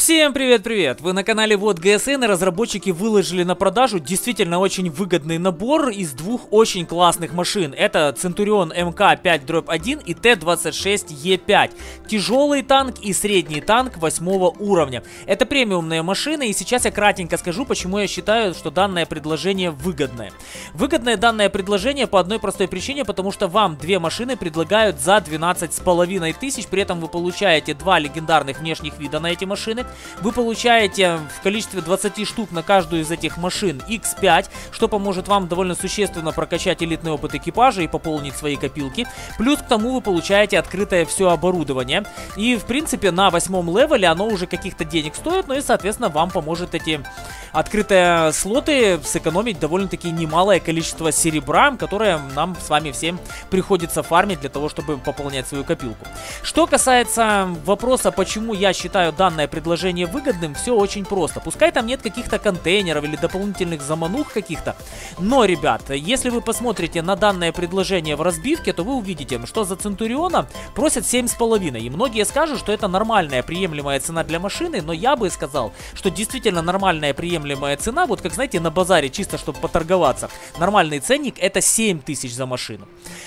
Всем привет-привет! Вы на канале Вот ГСН, и разработчики выложили на продажу действительно очень выгодный набор из двух очень классных машин. Это Centurion МК-5/1 и Т-26Е5. Тяжелый танк и средний танк 8 уровня. Это премиумные машины, и сейчас я кратенько скажу, почему я считаю, что данное предложение выгодное. Выгодное данное предложение по одной простой причине, потому что вам две машины предлагают за 12,5 тысяч, при этом вы получаете два легендарных внешних вида на эти машины. Вы получаете в количестве 20 штук на каждую из этих машин X5, что поможет вам довольно существенно прокачать элитный опыт экипажа и пополнить свои копилки. Плюс к тому вы получаете открытое все оборудование. И в принципе на 8 левеле оно уже каких-то денег стоит, ну и соответственно вам поможет эти открытые слоты сэкономить довольно-таки немалое количество серебра, которое нам с вами всем приходится фармить для того, чтобы пополнять свою копилку. Что касается вопроса, почему я считаю данное предложение выгодным, все очень просто. Пускай там нет каких-то контейнеров или дополнительных заманух каких-то, но, ребят, если вы посмотрите на данное предложение в разбивке, то вы увидите, что за Центуриона просят 7,5. И многие скажут, что это нормальная приемлемая цена для машины, но я бы сказал, что действительно нормальная приемлемая цена, вот как, знаете, на базаре, чисто чтобы поторговаться, нормальный ценник — это 7 тысяч за машину.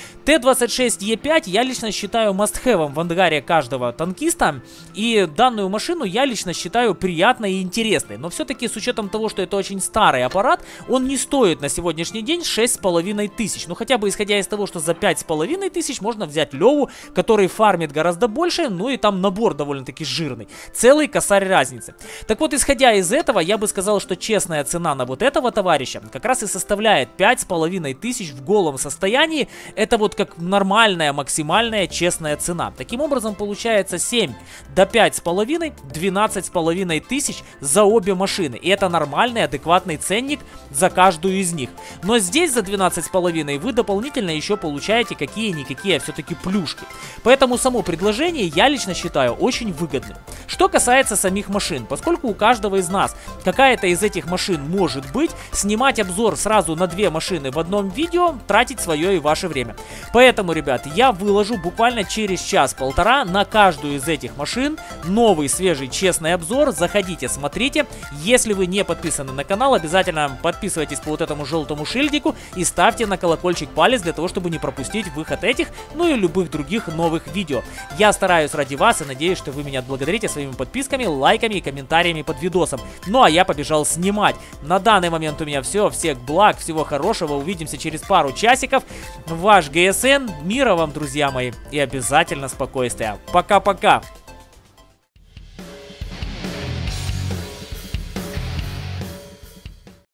Т-26Е5 я лично считаю must-have в ангаре каждого танкиста, и данную машину я лично считаю приятной и интересной, но все-таки с учетом того, что это очень старый аппарат, он не стоит на сегодняшний день 6,5 тысяч, ну хотя бы исходя из того, что за 5,5 тысяч можно взять Леву, который фармит гораздо больше, ну и там набор довольно-таки жирный, целый косарь разницы. Так вот, исходя из этого, я бы сказал, что честная цена на вот этого товарища как раз и составляет 5,5 тысяч в голом состоянии, это вот как нормальная, максимальная, честная цена. Таким образом, получается 7 до 5,5, 12,5 тысяч за обе машины. И это нормальный, адекватный ценник за каждую из них. Но здесь за 12,5 вы дополнительно еще получаете какие-никакие все-таки плюшки. Поэтому само предложение я лично считаю очень выгодным. Что касается самих машин, поскольку у каждого из нас какая-то из этих машин может быть, снимать обзор сразу на две машины в одном видео, тратить свое и ваше время. Поэтому, ребят, я выложу буквально через час-полтора на каждую из этих машин новый, свежий, честный обзор. Заходите, смотрите. Если вы не подписаны на канал, обязательно подписывайтесь по вот этому желтому шильдику и ставьте на колокольчик палец для того, чтобы не пропустить выход этих, ну и любых других новых видео. Я стараюсь ради вас и надеюсь, что вы меня отблагодарите своими подписками, лайками и комментариями под видосом. Ну а я побежал снимать. На данный момент у меня все. Всех благ, всего хорошего. Увидимся через пару часиков. Ваш ГСН. Мира вам, друзья мои, и обязательно спокойствия. Пока-пока.